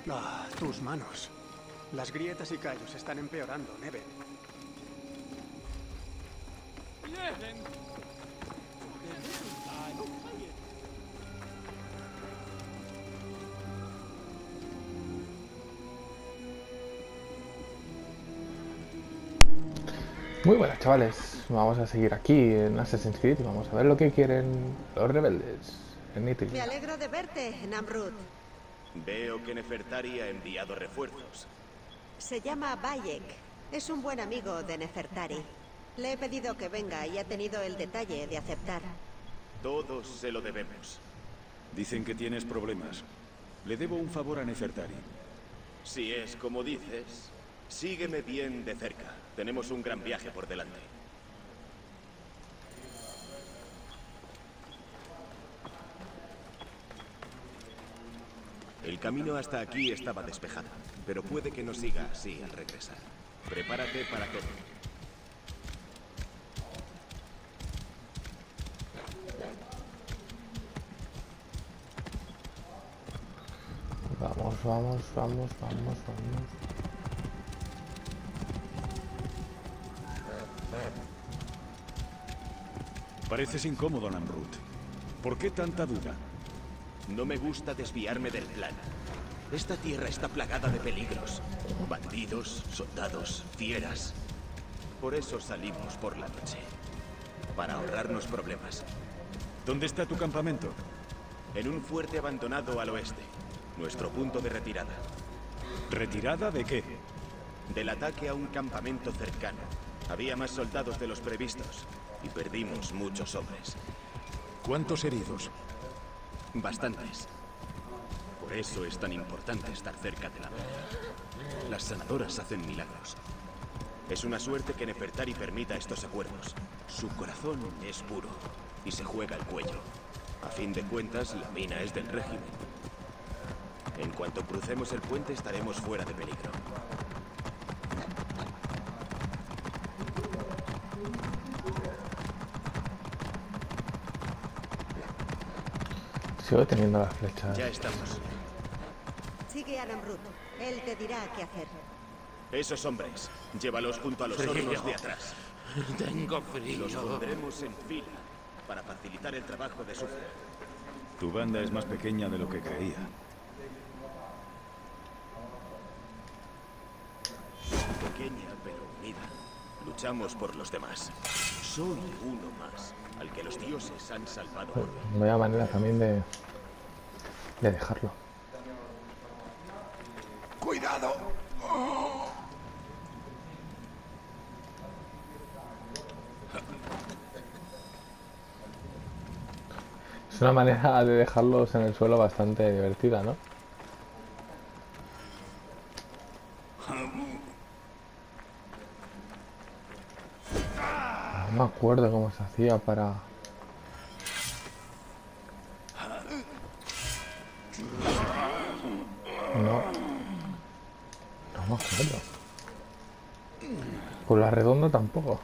Ah, tus manos. Las grietas y callos están empeorando, Neven. Muy buenas, chavales. Vamos a seguir aquí en Assassin's Creed y vamos a ver lo que quieren los rebeldes en Italy. Me alegro de verte, Namrud. Veo que Nefertari ha enviado refuerzos. Se llama Bayek. Es un buen amigo de Nefertari. Le he pedido que venga y ha tenido el detalle de aceptar. Todos se lo debemos. Dicen que tienes problemas. Le debo un favor a Nefertari. Si es como dices, sígueme bien de cerca. Tenemos un gran viaje por delante. El camino hasta aquí estaba despejado, pero puede que no siga así al regresar. Prepárate para todo. Vamos. Pareces incómodo, Namrud. ¿Por qué tanta duda? No me gusta desviarme del plan. Esta tierra está plagada de peligros. Bandidos, soldados, fieras. Por eso salimos por la noche. Para ahorrarnos problemas. ¿Dónde está tu campamento? En un fuerte abandonado al oeste. Nuestro punto de retirada. ¿Retirada de qué? Del ataque a un campamento cercano. Había más soldados de los previstos. Y perdimos muchos hombres. ¿Cuántos heridos? Bastantes. Por eso es tan importante estar cerca de la verdad. Las sanadoras hacen milagros. Es una suerte que Nefertari permita estos acuerdos. Su corazón es puro y se juega el cuello. A fin de cuentas, la mina es del régimen. En cuanto crucemos el puente, estaremos fuera de peligro. Sigo teniendo las flechas. Ya estamos. Sigue a Namrud. Él te dirá qué hacer. Esos hombres, llévalos junto a los hornos de atrás. Tengo frío. Los pondremos en fila para facilitar el trabajo de Sufra. Tu banda es más pequeña de lo que creía. Pequeña pero unida. Luchamos por los demás. Soy uno más, al que los dioses han salvado. No hay manera también de dejarlo. ¡Cuidado! Es una manera de dejarlos en el suelo bastante divertida, ¿no? No me acuerdo cómo se hacía para... No me acuerdo. Con la redonda tampoco.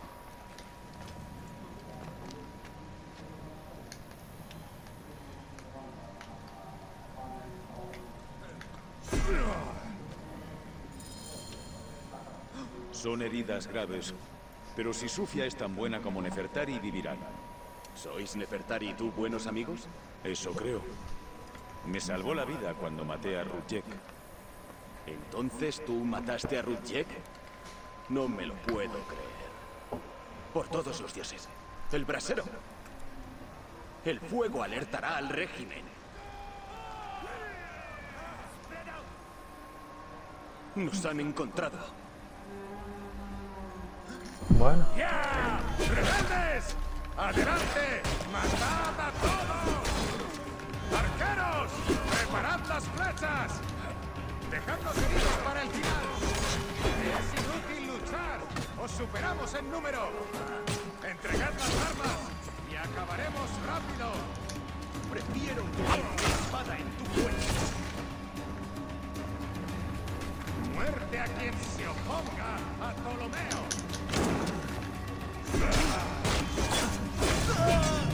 Son heridas graves, pero si Sufia es tan buena como Nefertari, vivirán. ¿Sois Nefertari y tú buenos amigos? Eso creo. Me salvó la vida cuando maté a Rudjek. ¿Entonces tú mataste a Rudjek? No me lo puedo creer. Por todos los dioses. ¡El brasero! El fuego alertará al régimen. Nos han encontrado. Bueno. ¡Ya! ¡Rebeldes! ¡Adelante! ¡Matad a todos! ¡Arqueros! ¡Preparad las flechas! ¡Dejad los heridos para el final! ¡Es inútil luchar! ¡Os superamos en número! ¡Entregad las armas! ¡Y acabaremos rápido! Prefiero una espada en tu cuello. ¡Muerte a quien se oponga a Ptolomeo!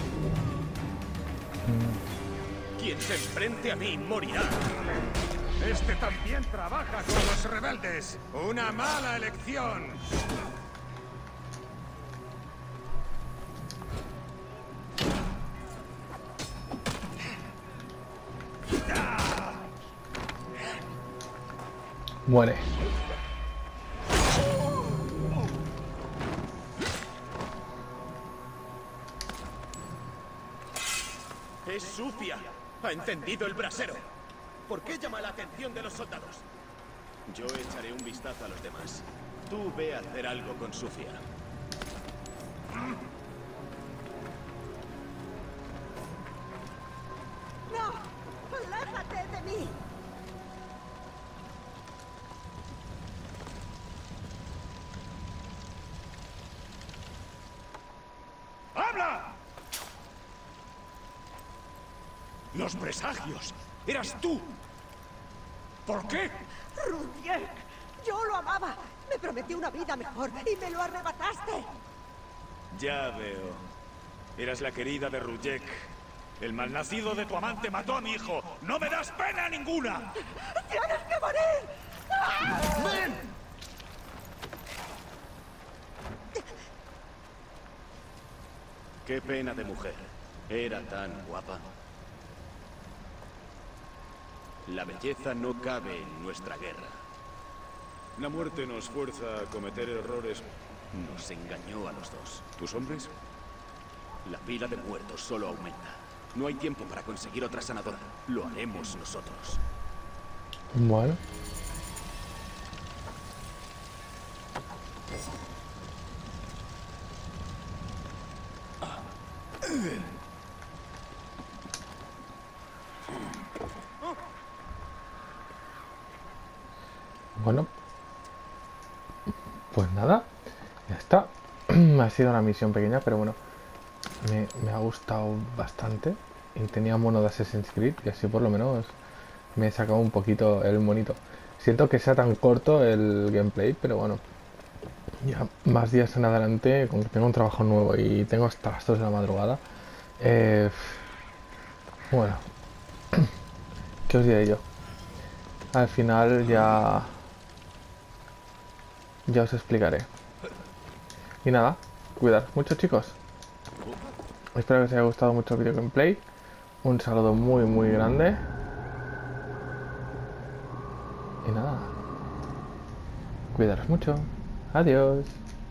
Quien se enfrente a mí morirá. Este también trabaja con los rebeldes. Una mala elección. Muere. Es Sufia. Ha encendido el brasero. ¿Por qué llama la atención de los soldados? Yo echaré un vistazo a los demás. Tú ve a hacer algo con Sufia. ¡No! ¡Aléjate de mí! ¡Habla! Los presagios. ¡Eras tú! ¿Por qué? ¡Rudiek! ¡Yo lo amaba! Me prometió una vida mejor y me lo arrebataste. Ya veo. Eras la querida de Rujek. El malnacido de tu amante mató a mi hijo. ¡No me das pena ninguna! ¡Tienes que morir! ¡Ven! Qué pena de mujer. Era tan guapa. La belleza no cabe en nuestra guerra. La muerte nos fuerza a cometer errores. Nos engañó a los dos. ¿Tus hombres? La pila de muertos solo aumenta. No hay tiempo para conseguir otra sanadora. Lo haremos nosotros. Bueno. Bueno, pues nada, ya está. Ha sido una misión pequeña, pero bueno, me ha gustado bastante. Y tenía mono de Assassin's Creed y así por lo menos me he sacado un poquito el monito. Siento que sea tan corto el gameplay, pero bueno, ya más días en adelante, con que tengo un trabajo nuevo y tengo hasta las 2 de la madrugada. Bueno, ¿qué os diré yo? Al final ya os explicaré. Y nada, cuidad mucho, chicos. Espero que os haya gustado mucho el video gameplay. Un saludo muy grande. Y nada, cuidaros mucho. Adiós.